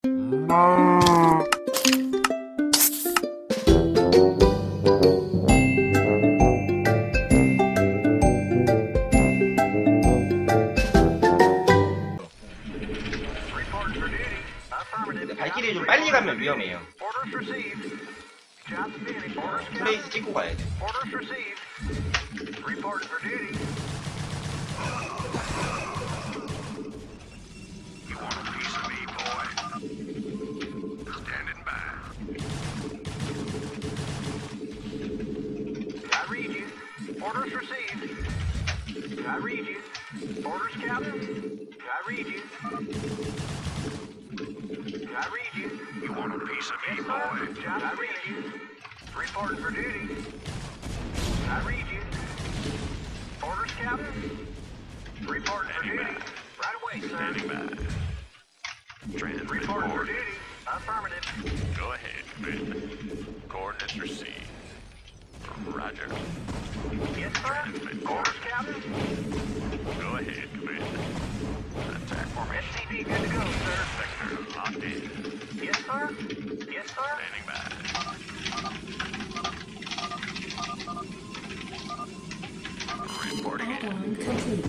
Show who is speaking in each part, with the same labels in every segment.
Speaker 1: 발길이 좀 빨리 가면 위험해요. 플레이스 찍고 가야 돼.
Speaker 2: Orders received. I read you. Orders, Captain. I read you. I read you. You want a piece of me, boy? I read you. Reporting for duty. I read you. Orders, Captain. Reporting for duty. Right away, sir.
Speaker 3: Standing by. Transmit
Speaker 2: Reporting for
Speaker 3: coordinates.
Speaker 2: duty. Affirmative.
Speaker 3: Go ahead, Commander. Coordinates received. Roger.
Speaker 2: Yes, sir. Orders, Captain.
Speaker 3: Go ahead, Commander. Attack formation.
Speaker 2: SCV good to go, sir.
Speaker 3: Vector locked in.
Speaker 2: Yes, sir. Yes, sir.
Speaker 3: Standing by. Reporting in.
Speaker 4: Add-on complete.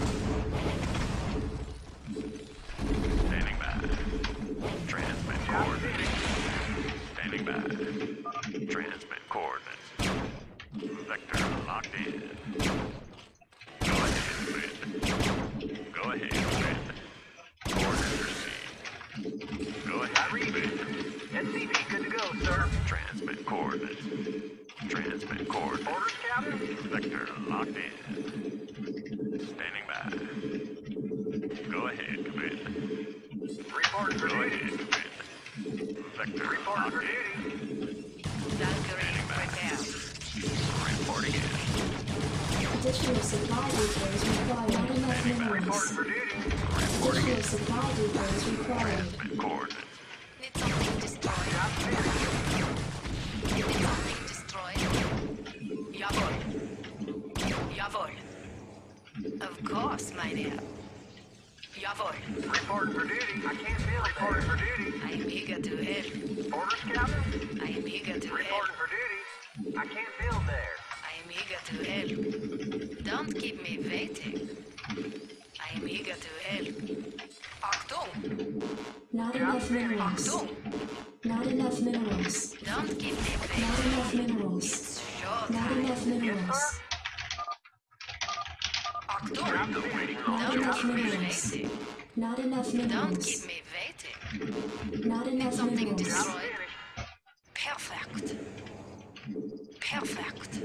Speaker 3: Standing by. Transmit coordinates. Standing by. Transmit coordinates. Vector locked in. Go ahead, Commander. Go ahead, Commander. Coordinates received. Go ahead, Commander.
Speaker 2: SCV good to go, sir.
Speaker 3: Transmit coordinates. Transmit coordinates.
Speaker 2: Orders, Captain.
Speaker 3: Vector locked in. Standing by. Go ahead, Commander.
Speaker 2: Reporting for
Speaker 3: Go
Speaker 2: duty.
Speaker 3: ahead, Commander. Vector
Speaker 2: Reporting
Speaker 3: locked
Speaker 2: for
Speaker 3: in.
Speaker 2: duty.
Speaker 5: Valkyrie, prepare.
Speaker 3: Reporting in.
Speaker 4: Additional supply depots required. Not enough
Speaker 2: Reporting
Speaker 4: minerals.
Speaker 2: for duty.
Speaker 4: Additional supply depots required.
Speaker 3: Transmit coordinates.
Speaker 5: Need something destroyed. Need something destroyed. Jawohl. Jawohl. Of course, my dear. Jawohl.
Speaker 2: Reporting for duty. I can't feel it. Reporting for duty.
Speaker 5: I am eager to help.
Speaker 2: Orders, Captain.
Speaker 5: I am eager to help.
Speaker 2: Reporting for duty. I can't feel there.
Speaker 5: I am eager to help. Don't keep me waiting. I am eager to help. Achtung!
Speaker 4: Not enough minerals.
Speaker 5: Achtung!
Speaker 4: Not enough minerals.
Speaker 5: Don't keep me
Speaker 4: Not
Speaker 5: waiting.
Speaker 4: enough minerals.
Speaker 5: It's
Speaker 4: Not
Speaker 5: showtime.
Speaker 4: enough minerals.
Speaker 5: Achtung!
Speaker 4: Not
Speaker 5: Don't
Speaker 4: enough
Speaker 5: keep me
Speaker 4: minerals.
Speaker 5: waiting.
Speaker 4: Not enough
Speaker 5: Don't
Speaker 4: minerals.
Speaker 5: keep me waiting.
Speaker 4: Not enough
Speaker 5: Something
Speaker 4: minerals.
Speaker 5: destroyed. Perfect. Perfect.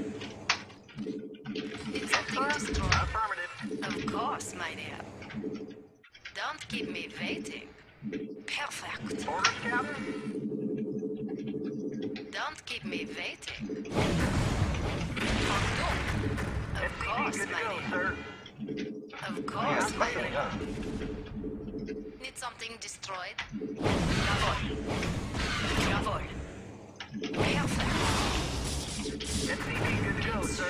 Speaker 5: Need something destroyed.
Speaker 2: Affirmative.
Speaker 5: Of course, my dear. Don't keep me waiting. Perfect.
Speaker 2: Orders, Captain.
Speaker 5: Don't keep me waiting. Achtung. Of
Speaker 2: SCV
Speaker 5: course,
Speaker 2: good to
Speaker 5: my
Speaker 2: go,
Speaker 5: dear.
Speaker 2: sir.
Speaker 5: Of
Speaker 1: 그냥
Speaker 5: course, my dear.
Speaker 1: 그냥
Speaker 5: Need something destroyed? Jawohl. Jawohl. Perfect.
Speaker 2: SCV good to go, sir.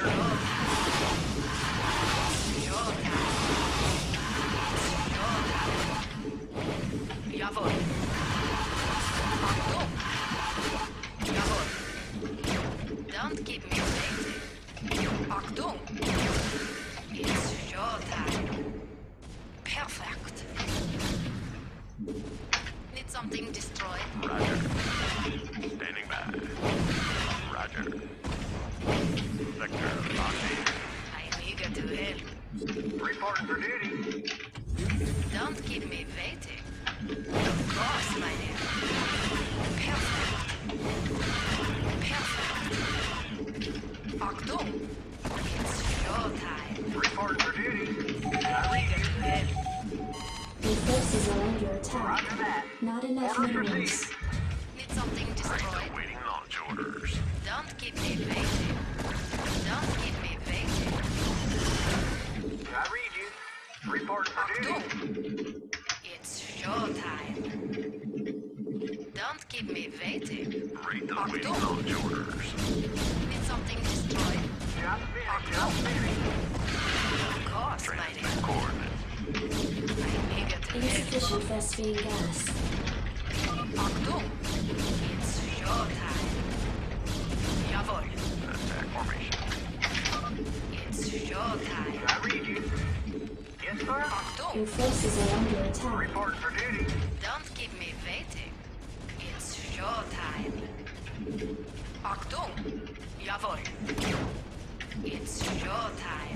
Speaker 5: Jawohl. Achtung. Jawohl. Don't keep me waiting. Achtung. It's showtime. Perfect. Need something destroyed?
Speaker 3: Roger. Standing by. Roger. Vector locked in.
Speaker 5: I am eager to help.
Speaker 2: Reporting for duty.
Speaker 5: Don't keep me waiting. Of course, my dear. Perfect. Perfect. Achtung. It's showtime.
Speaker 2: Reporting for duty.
Speaker 5: I'm eager to help.
Speaker 4: Your forces are under attack.
Speaker 2: Roger that.
Speaker 4: Not enough
Speaker 2: Orders
Speaker 4: minerals.
Speaker 2: received.
Speaker 5: Need something destroyed?
Speaker 3: Awaiting launch orders.
Speaker 5: Don't keep me waiting. Don't keep me waiting.
Speaker 2: I read you. Reporting for duty.
Speaker 5: Achtung. It's showtime. Don't keep me waiting.
Speaker 3: Rate the awaiting launch orders.
Speaker 5: Need something destroyed?
Speaker 2: Job finished. Job finished.
Speaker 5: Of course, my dear.
Speaker 3: Transmit coordinates.
Speaker 5: I am eager to help.
Speaker 4: Insufficient phosphine gas.
Speaker 5: Achtung.
Speaker 4: attack.
Speaker 2: Reporting for duty.
Speaker 5: Don't keep me waiting. It's showtime. Achtung! Jawohl. It's showtime.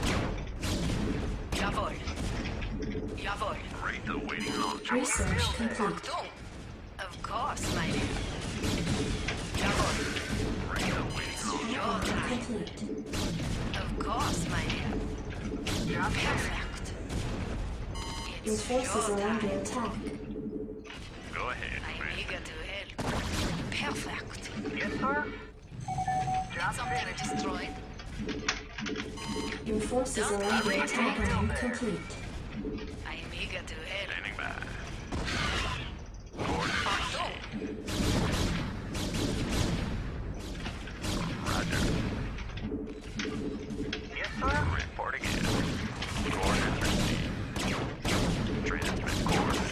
Speaker 5: Jawohl. Jawohl.
Speaker 3: Rate the waiting launch order.
Speaker 4: Research complete.
Speaker 5: Achtung! Of course, my dear. Jawohl.
Speaker 3: Rate the waiting launch
Speaker 5: Showtime.
Speaker 4: Complete.
Speaker 5: Of course, my dear. Perfect.
Speaker 4: Your
Speaker 5: It's
Speaker 4: forces are under
Speaker 5: showtime.
Speaker 4: attack.
Speaker 3: Go ahead,
Speaker 5: I'm
Speaker 3: man.
Speaker 5: eager to help. Perfect.
Speaker 2: Yes, sir. Job
Speaker 5: Something
Speaker 2: finished.
Speaker 5: destroyed.
Speaker 4: Your forces are under attack. Complete.
Speaker 5: I am eager to help.
Speaker 3: Standing by. Coordinates
Speaker 5: Achtung!
Speaker 3: Roger.
Speaker 2: Yes, sir.
Speaker 3: Reporting in. Coordinates received. Transmit coordinates.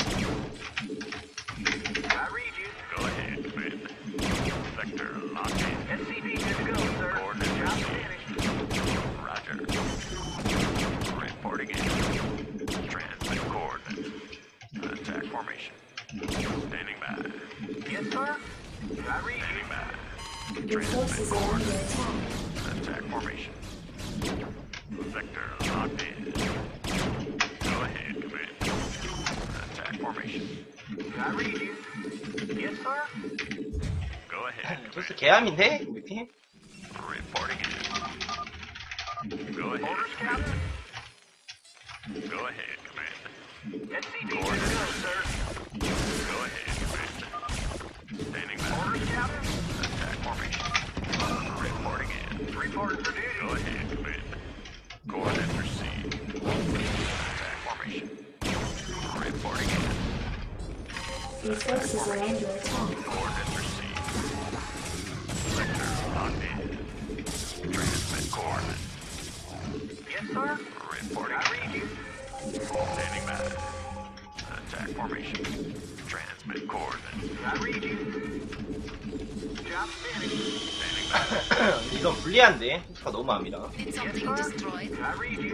Speaker 2: I read you.
Speaker 3: Go ahead, Commander. Sector locked in.
Speaker 2: SCV good to go, sir.
Speaker 3: Coordinates
Speaker 2: Job
Speaker 3: received.
Speaker 2: finished.
Speaker 3: Roger. Reporting in. Transmit coordinates. Attack formation. Standing by.
Speaker 2: Yes, sir. I read you.
Speaker 3: Standing by.
Speaker 4: Your forces
Speaker 3: Transmit
Speaker 4: are under
Speaker 3: coordinates.
Speaker 4: attack.
Speaker 3: Attack formation. Sector locked in. Go ahead, Commander. Attack formation.
Speaker 2: I read you. Yes, sir.
Speaker 3: Go ahead,
Speaker 1: 토스
Speaker 3: Commander.
Speaker 1: 개함인데 우리 팀?
Speaker 3: Reporting in. Go ahead.
Speaker 2: Orders, Captain.
Speaker 3: Go ahead, Commander.
Speaker 2: SCV good to go, sir.
Speaker 3: Go ahead, Commander. Standing by.
Speaker 2: Orders, Captain.
Speaker 3: Attack formation. Reporting in.
Speaker 2: Reporting for
Speaker 3: Go
Speaker 2: duty.
Speaker 3: ahead, Commander. Coordinates received. Attack formation. Reporting in.
Speaker 4: Your forces are under attack.
Speaker 3: Coordinates received. Sector locked in. Transmit coordinates.
Speaker 2: Yes, sir.
Speaker 3: Reporting
Speaker 2: I
Speaker 3: in.
Speaker 2: read you.
Speaker 3: Standing by. Attack formation. Transmit coordinates.
Speaker 2: I read you. Job finished.
Speaker 3: Standing by.
Speaker 1: 이건 불리한데 토스가 너무 마음이다.
Speaker 5: Did something destroyed?
Speaker 2: I read you.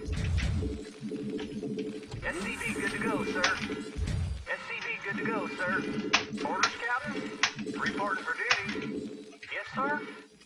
Speaker 2: SCV good to go, sir. SCV good to go, sir. Orders, Captain. Reporting for duty. Yes, sir.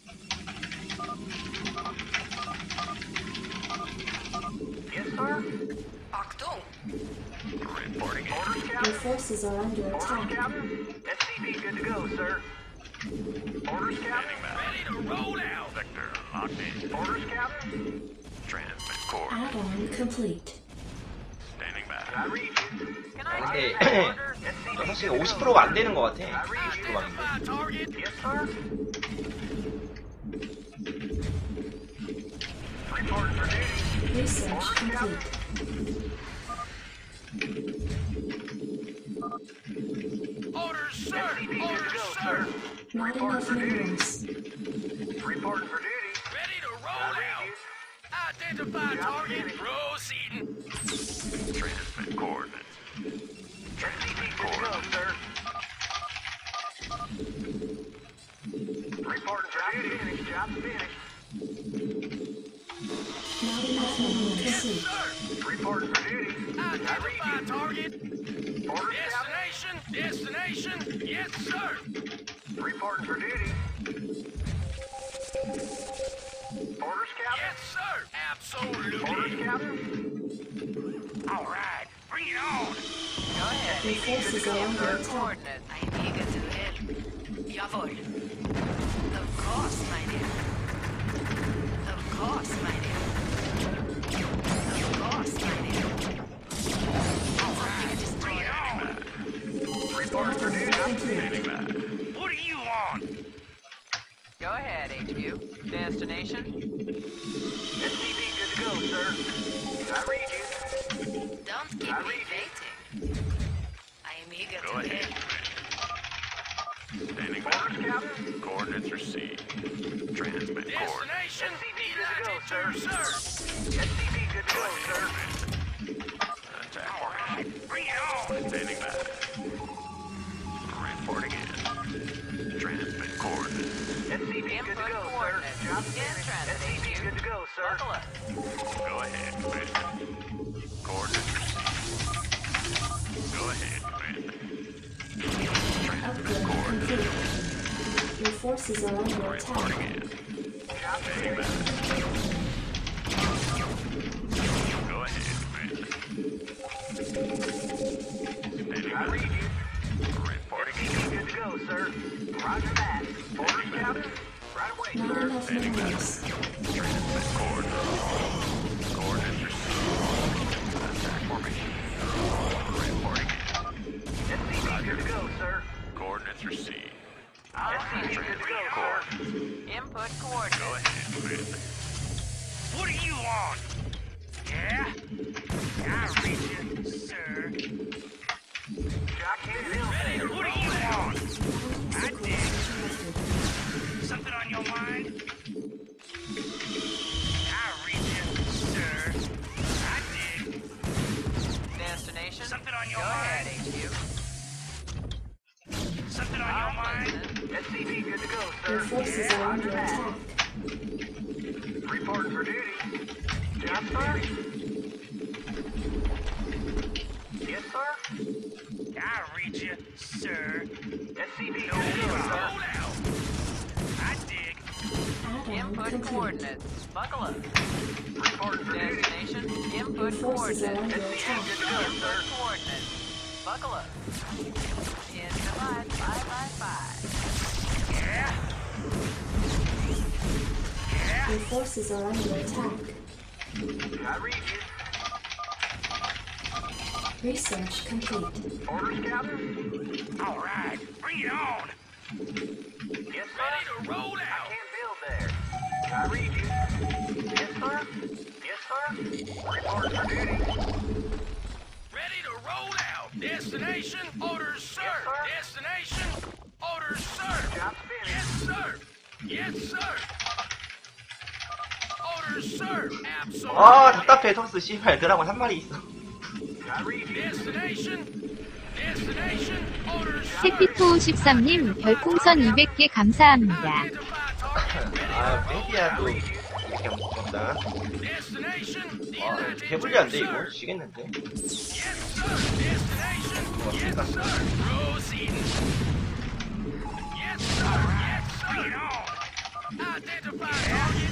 Speaker 2: Yes, sir.
Speaker 5: Achtung!
Speaker 3: Reporting in.
Speaker 2: Orders,
Speaker 4: Your
Speaker 2: Captain.
Speaker 4: forces are under
Speaker 2: Orders,
Speaker 4: attack.
Speaker 2: Captain. SCV good to go, sir. Orders, Captain.
Speaker 3: Ready to roll out. Sector locked in.
Speaker 2: Orders, Captain.
Speaker 3: Transmit coordinates.
Speaker 4: Add-on complete.
Speaker 3: Standing by.
Speaker 2: I read you.
Speaker 1: 근데
Speaker 2: SCV
Speaker 1: 6시가
Speaker 2: good to go,
Speaker 1: 50%가 안 되는 것 같아.
Speaker 2: I read you.
Speaker 1: 50%가
Speaker 3: Target.
Speaker 2: Yes, sir. Reporting for duty.
Speaker 4: Research complete.
Speaker 3: Orders, sir.
Speaker 2: SCV good to go, sir.
Speaker 4: Not
Speaker 2: Reporting
Speaker 4: enough
Speaker 2: for duty.
Speaker 4: minerals.
Speaker 2: Reporting for duty.
Speaker 3: Ready to
Speaker 2: I read you.
Speaker 3: Identify
Speaker 2: target.
Speaker 3: Proceeding. Transmit coordinates.
Speaker 2: SCV good to go, sir. Reporting for duty. Finished. Job finished.
Speaker 4: Not enough minerals. Complete.
Speaker 2: Reporting for duty. I read you.
Speaker 3: target.
Speaker 2: Orders, Captain.
Speaker 3: Destination. Yes, sir.
Speaker 2: Reporting for duty. Orders, Captain.
Speaker 3: sir. Absolutely.
Speaker 2: Orders, Captain.
Speaker 3: All right. Bring it on.
Speaker 5: Go ahead.
Speaker 4: Your forces are under attack.
Speaker 5: Coordinate. I am eager to help. Jawohl. Of course, my dear. Of course, my dear. Of course, my dear. Something destroyed.
Speaker 2: Reporting for duty.
Speaker 3: Standing by. What do you want?
Speaker 6: Go ahead, HQ. Destination?
Speaker 2: SCV good to go, sir. I read you.
Speaker 5: Don't keep
Speaker 2: I
Speaker 5: me
Speaker 2: read
Speaker 5: waiting. I am eager
Speaker 3: Go
Speaker 5: to
Speaker 3: ahead.
Speaker 5: help.
Speaker 3: Standing
Speaker 2: Orders,
Speaker 3: by.
Speaker 2: Captain.
Speaker 3: Coordinates received. Transmit coordinates.
Speaker 2: SCV good to go, sir. SCV good to go, sir.
Speaker 3: Attack formation. Bring it on. Standing by. Reporting in. Transmit coordinates.
Speaker 2: SCV good to
Speaker 6: Input
Speaker 2: go, sir.
Speaker 6: coordinates.
Speaker 2: Job
Speaker 6: In
Speaker 2: finished.
Speaker 6: transit,
Speaker 2: SCV
Speaker 6: HQ.
Speaker 2: good to go, sir.
Speaker 6: Buckle up.
Speaker 3: Go ahead, Commander. Coordinates received.
Speaker 4: forces are under attack.
Speaker 3: Go ahead, man.
Speaker 2: I read you.
Speaker 3: Reporting in.
Speaker 2: Good to go, sir. Roger that. Orders, Captain. Right away,
Speaker 4: Not
Speaker 2: sir.
Speaker 4: enough numbers.
Speaker 3: Transmit coordinates. Coordinates received. Attack formation. Reporting in.
Speaker 2: SCV, good to go, sir.
Speaker 3: Coordinates received.
Speaker 2: SCV, good to go, sir.
Speaker 6: Input
Speaker 3: Go
Speaker 6: coordinates.
Speaker 3: ahead, man.
Speaker 7: What do you want? Yeah? I read you, sir.
Speaker 2: Jock can't deal
Speaker 7: What do you want? I did.
Speaker 4: Interrupted.
Speaker 7: Something on your mind? I read you, sir. I did.
Speaker 6: Destination?
Speaker 7: Something on your
Speaker 6: Go ahead,
Speaker 7: mind?
Speaker 6: HQ.
Speaker 7: Something on your mind?
Speaker 2: SCV, good to go,
Speaker 4: Your
Speaker 2: sir.
Speaker 4: forces are under attack.
Speaker 2: Reporting for duty. Job, sir. Yes, sir.
Speaker 7: I read you, sir.
Speaker 2: SCV, good to go,
Speaker 7: Roll
Speaker 2: sir.
Speaker 7: out. I dig.
Speaker 4: Add-on
Speaker 6: Input
Speaker 4: complete.
Speaker 6: coordinates. Buckle up.
Speaker 2: Reporting for duty.
Speaker 6: Destination?
Speaker 4: Your
Speaker 6: Input
Speaker 4: forces are
Speaker 6: coordinates.
Speaker 4: under attack.
Speaker 2: Good to go,
Speaker 6: Input
Speaker 2: sir.
Speaker 6: coordinates. Buckle up. In divide 5 by 5.
Speaker 7: Yeah? Yeah?
Speaker 4: Your forces are under attack.
Speaker 2: I read you.
Speaker 4: Research complete.
Speaker 2: Orders, Captain.
Speaker 7: All right. Bring it on.
Speaker 2: Yes, sir.
Speaker 7: Ready to roll
Speaker 2: I
Speaker 7: out.
Speaker 2: can't build there. I read you. Yes, sir. Yes, sir. Reporting for duty.
Speaker 7: Ready to roll out. Destination, orders, sir.
Speaker 2: Yes, sir.
Speaker 7: Destination, orders, sir.
Speaker 2: Job's finished.
Speaker 7: Yes, sir. Yes, sir. Orders, sir. Absolutely.
Speaker 1: 아 답답해 토스 씨발 드라곤 한 마리 있어.
Speaker 2: I read you.
Speaker 7: Destination, destination, orders, sir.
Speaker 8: 해피토53님 별풍선 200개 감사합니다.
Speaker 7: Identify target.
Speaker 1: 아 뱅키야 또 이렇게 하면 죽겠다.
Speaker 7: Destination,
Speaker 1: 아 개불리한데 이거 지겠는데.
Speaker 7: Yes, sir. Destination, yes, sir. Proceeding. Yes, sir. Yes, sir. Bring it on. Identify target.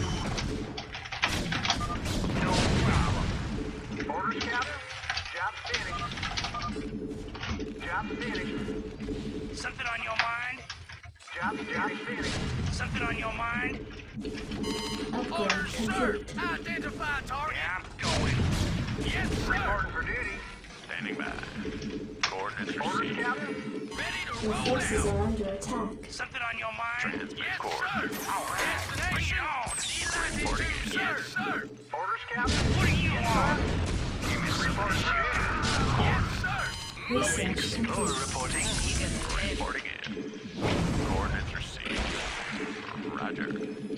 Speaker 7: No problem.
Speaker 2: Orders, Captain. Job's finished. Job's finished.
Speaker 7: Something on your mind?
Speaker 2: Job's finished.
Speaker 7: Something on your mind?
Speaker 4: Upgrade
Speaker 7: Orders, sir.
Speaker 4: complete.
Speaker 7: Identify target. Yeah, I'm going. Yes, sir.
Speaker 2: Reporting for duty.
Speaker 3: Standing by. Coordinates
Speaker 2: Orders,
Speaker 3: received.
Speaker 2: Captain.
Speaker 7: Ready to
Speaker 4: Your
Speaker 7: roll
Speaker 4: forces
Speaker 7: out.
Speaker 4: are under attack.
Speaker 7: Something on your mind?
Speaker 3: Transmit
Speaker 7: Yes,
Speaker 3: cord.
Speaker 7: sir. All right. Destination.
Speaker 3: Reporting.
Speaker 7: Yes, sir.
Speaker 2: Orders, Captain.
Speaker 7: What do you want?
Speaker 2: Reporting for duty.
Speaker 7: Yes, sir.
Speaker 4: Research complete.
Speaker 3: Reporting. Reporting in. Coordinates received. Roger.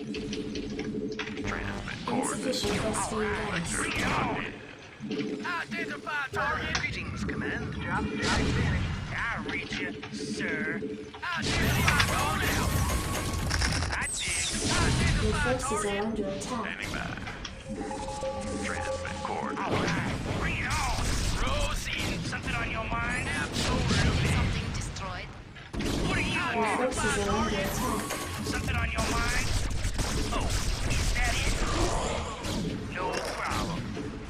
Speaker 3: Transmit coordinates.
Speaker 4: Insufficient rescue gas.
Speaker 7: Bring it on. Identify target. Greetings, command.
Speaker 2: Job's finished.
Speaker 7: I read you, sir. Identify target. I dig.
Speaker 4: Your
Speaker 7: Identify
Speaker 4: forces are
Speaker 7: target.
Speaker 4: under attack.
Speaker 3: Standing by. Transmit coordinates.
Speaker 7: All right. Bring it on. Proceed. Something on your mind? Absolutely.
Speaker 5: Something destroyed.
Speaker 7: What do you
Speaker 4: Your
Speaker 7: want?
Speaker 4: forces are under attack.
Speaker 7: Something on your mind? Oh, is that it? No problem.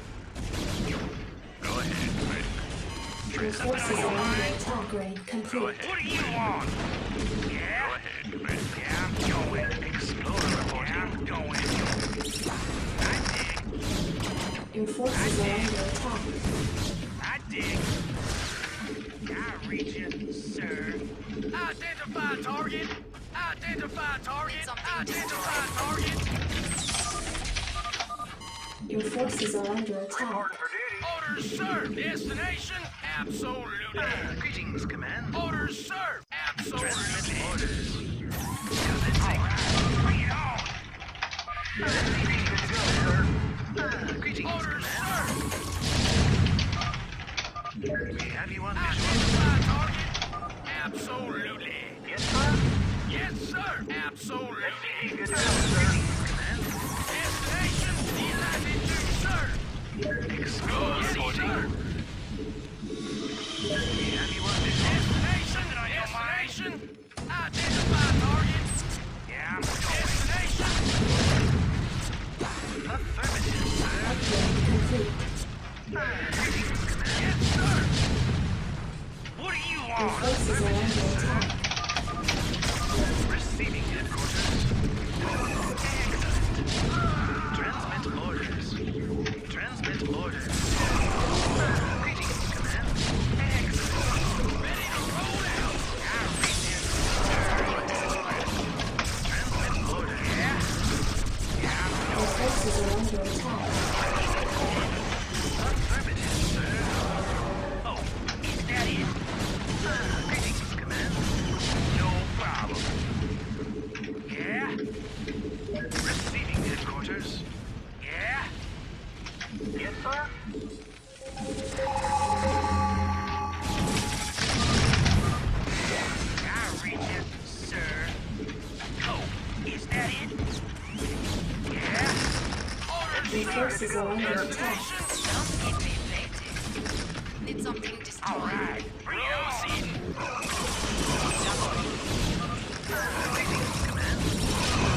Speaker 3: Go ahead, man.
Speaker 4: Your forces are under attack. Upgrade complete.
Speaker 7: What do you want?
Speaker 3: Go
Speaker 7: Yeah?
Speaker 3: ahead, man.
Speaker 7: Yeah, I'm going. Explorer reporting. Yeah, I'm going. I dig.
Speaker 4: Your forces are under attack.
Speaker 7: I dig. I read you, sir. Identify target. Identify target. Identify target.
Speaker 4: Your forces are under attack.
Speaker 2: Reporting for duty.
Speaker 7: Orders, sir. Destination? Absolutely.
Speaker 6: Greetings, command.
Speaker 7: Orders, sir. Absolutely.
Speaker 6: Orders.
Speaker 7: All right. Bring it on.
Speaker 6: Greetings,
Speaker 7: Orders,
Speaker 6: command.
Speaker 7: sir.
Speaker 6: We have you on visual.
Speaker 7: Identify target. Absolutely.
Speaker 2: Yes, sir.
Speaker 7: Yes, sir. Absolutely.
Speaker 2: Good to go, sir.
Speaker 7: Destination? Delighted to, sir. Explode, yes, sir.
Speaker 6: We have you on visual.
Speaker 7: Destination? Identify target.
Speaker 4: forces are under attack.
Speaker 3: Receiving headquarters. Excellent. Transmit orders. Transmit orders. Greetings, Command. Excellent. Ready to roll out. Our region. Transmit orders. Yeah.
Speaker 4: Your forces are under attack.
Speaker 3: Affirmative, sir. Oh, is that it? Greetings, Command. No problem. Yeah? Receiving headquarters. Yeah?
Speaker 2: Yes, sir?
Speaker 3: I read it, sir. Oh, is that it? Yeah?
Speaker 4: Your forces are under attack.
Speaker 5: Don't keep me waiting. Need something destroyed.
Speaker 3: All right. Proceeding. Greetings, Command.